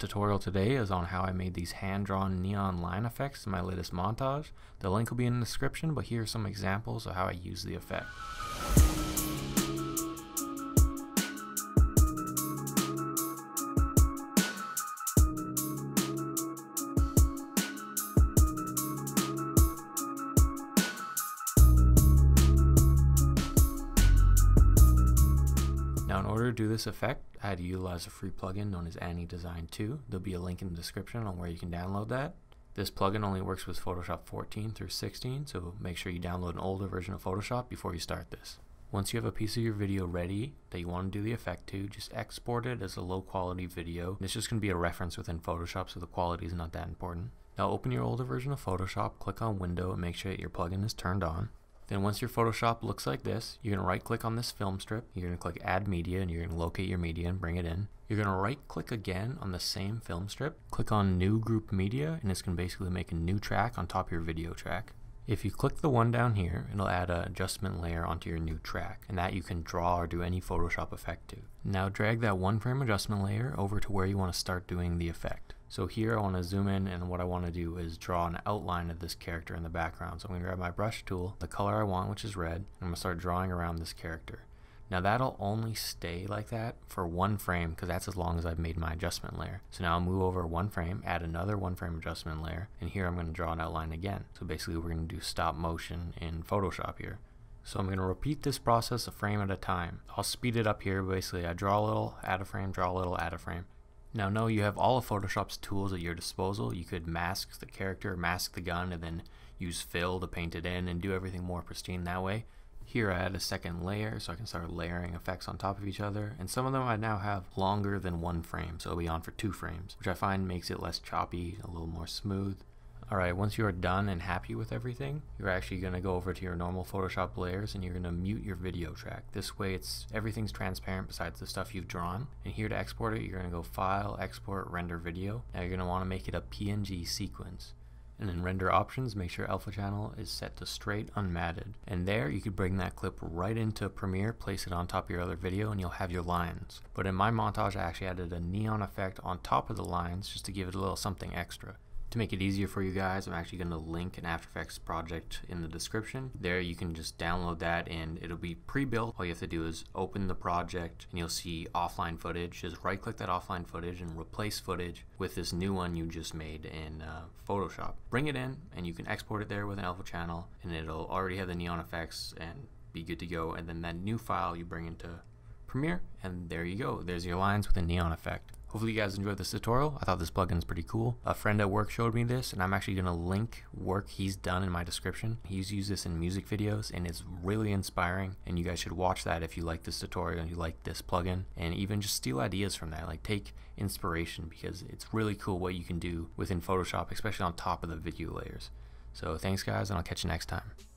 tutorial today is on how I made these hand-drawn neon line effects in my latest montage. The link will be in the description, but here are some examples of how I use the effect. Now in order to do this effect, I had to utilize a free plugin known as AniDesign 2. There'll be a link in the description on where you can download that. This plugin only works with Photoshop 14 through 16, so make sure you download an older version of Photoshop before you start this. Once you have a piece of your video ready that you want to do the effect to, just export it as a low quality video. It's just going to be a reference within Photoshop, so the quality is not that important. Now open your older version of Photoshop, click on Window, and make sure that your plugin is turned on. Then once your Photoshop looks like this, you're going to right click on this film strip, you're going to click Add Media, and you're going to locate your media and bring it in. You're going to right click again on the same film strip, click on New Group Media, and it's going to basically make a new track on top of your video track. If you click the one down here, it'll add an adjustment layer onto your new track, and that you can draw or do any Photoshop effect to. Now drag that one frame adjustment layer over to where you want to start doing the effect. So here I want to zoom in, and what I want to do is draw an outline of this character in the background. So I'm going to grab my brush tool, the color I want, which is red, and I'm going to start drawing around this character. Now that'll only stay like that for one frame because that's as long as I've made my adjustment layer. So now I'll move over one frame, add another one frame adjustment layer, and here I'm going to draw an outline again. So basically we're going to do stop motion in Photoshop here. So I'm going to repeat this process a frame at a time. I'll speed it up here. Basically I draw a little, add a frame, draw a little, add a frame. Now know you have all of Photoshop's tools at your disposal. You could mask the character, mask the gun, and then use fill to paint it in and do everything more pristine that way. Here I add a second layer so I can start layering effects on top of each other, and some of them I now have longer than one frame, so it'll be on for 2 frames, which I find makes it less choppy, a little more smooth. Alright, once you are done and happy with everything, you're actually going to go over to your normal Photoshop layers and you're going to mute your video track. This way everything's transparent besides the stuff you've drawn. And here to export it, you're going to go File, Export, Render Video. Now you're going to want to make it a PNG sequence. And in Render Options, make sure Alpha Channel is set to Straight Unmatted. And there you could bring that clip right into Premiere, place it on top of your other video, and you'll have your lines. But in my montage, I actually added a neon effect on top of the lines just to give it a little something extra. To make it easier for you guys, I'm actually going to link an After Effects project in the description. There you can just download that and it'll be pre-built. All you have to do is open the project and you'll see offline footage. Just right click that offline footage and replace footage with this new one you just made in Photoshop. Bring it in and you can export it there with an Alpha Channel and it'll already have the neon effects and be good to go. And then that new file you bring into Premiere and there you go. There's your lines with a neon effect. Hopefully you guys enjoyed this tutorial. I thought this plugin is pretty cool. A friend at work showed me this and I'm actually going to link work he's done in my description. He's used this in music videos and it's really inspiring, and you guys should watch that if you like this tutorial and you like this plugin, and even just steal ideas from that. Like take inspiration because it's really cool what you can do within Photoshop, especially on top of the video layers. So thanks guys, and I'll catch you next time.